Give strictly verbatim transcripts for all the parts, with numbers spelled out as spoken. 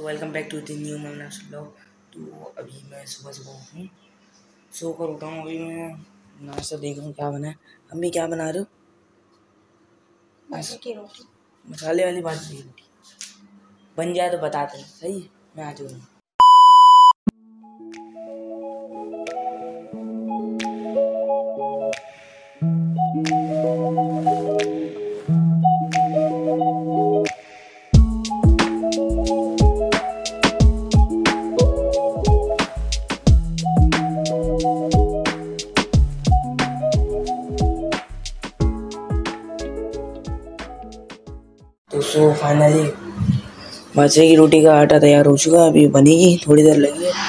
तो welcome back to the new मामला blog. तो अभी मैं सुबह सुबह हूँ, सो कर उठा हूँ। अभी मैं नाश्ता देख रहा हूँ क्या बना है। अम्मी क्या बना रहे हो? बाजरे की रोटी। मसाले वाली बाजरे की रोटी बन जाए तो बताते हैं, सही मैं आ जाऊँगा। तो सो फाइनली बाजरे की रोटी का आटा तैयार हो चुका है, अभी बनेगी, थोड़ी देर लगी है।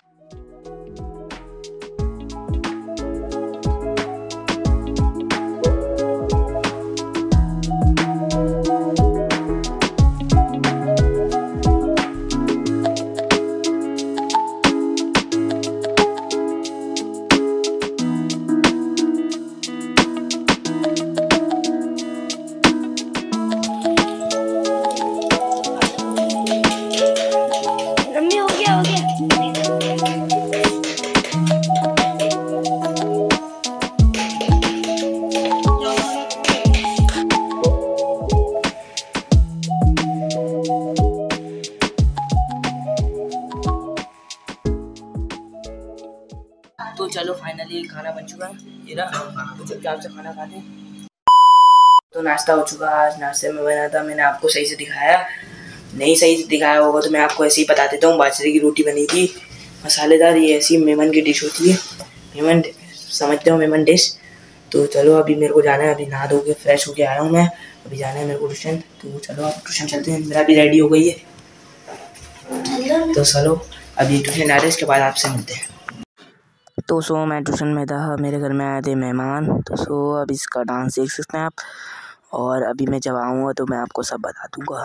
तो चलो फाइनली खाना बन चुका है, ये रहा। तो चुपचाप से खाना खाते हैं। तो नाश्ता हो चुका। आज नाश्ते में बना था, मैंने आपको सही से दिखाया नहीं, सही से दिखाया होगा तो मैं आपको ऐसे ही बता देता हूँ। बाजरे की रोटी बनी थी मसालेदार, ये ऐसी मेमन की डिश होती है, मेमन समझते हो, मेमन डिश। तो चलो अभी मेरे को जाना है, अभी नहा धो के फ्रेश होके आया हूँ मैं, अभी जाना है मेरे को ट्यूशन। तो चलो आप ट्यूशन चलते हैं, मेरा भी रेडी हो गई है। तो चलो अभी ट्यूशन आ रहे, इसके बाद आपसे मिलते हैं। तो सो मैं ट्यूशन में था, मेरे घर में आए थे मेहमान। तो सो अब इसका डांस देख सकते हैं आप, और अभी मैं जब आऊँगा तो मैं आपको सब बता दूँगा।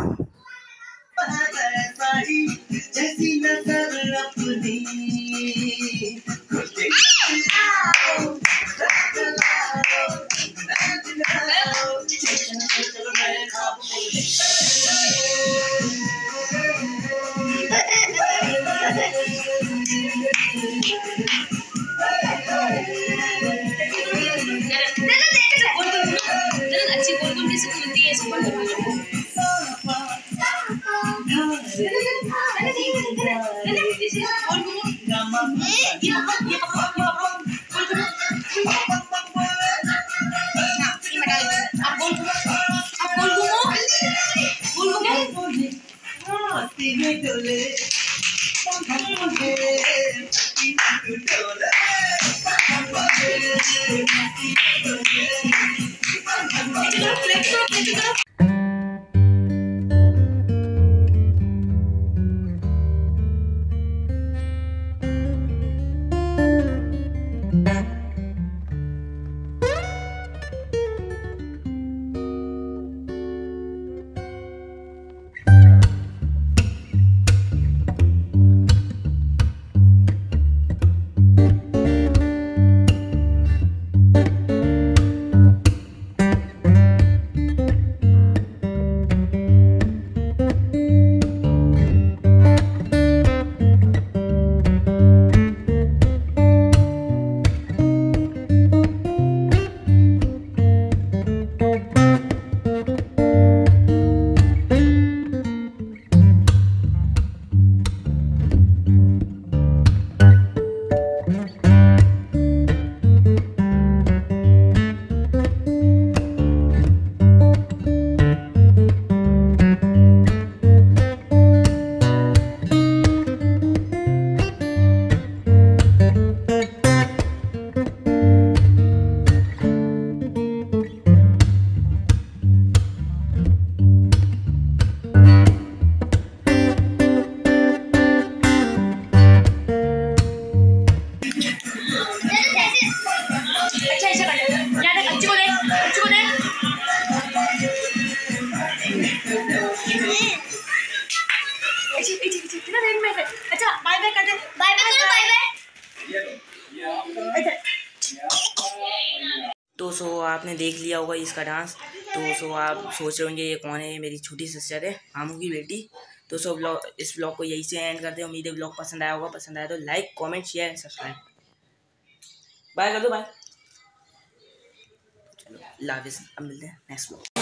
अच्छी गोल गोल कैसे खुलती है, इसको अच्छा बाय बाय कर दे, बाय बाय करो, बाय बाय। तो सो आपने देख लिया होगा इसका डांस। तो सो आप सोच रहे होंगे ये कौन है, ये मेरी छोटी सिस्टर है, मामू की बेटी। तो सो ब्लॉग इस ब्लॉग को यही से एंड करते हैं। उम्मीद है ब्लॉग पसंद आया होगा, पसंद आया तो like comment share and subscribe. Bye कर दो, बाय। चलो लाविस, अब मिलते हैं नेक्स्ट ब्लॉग।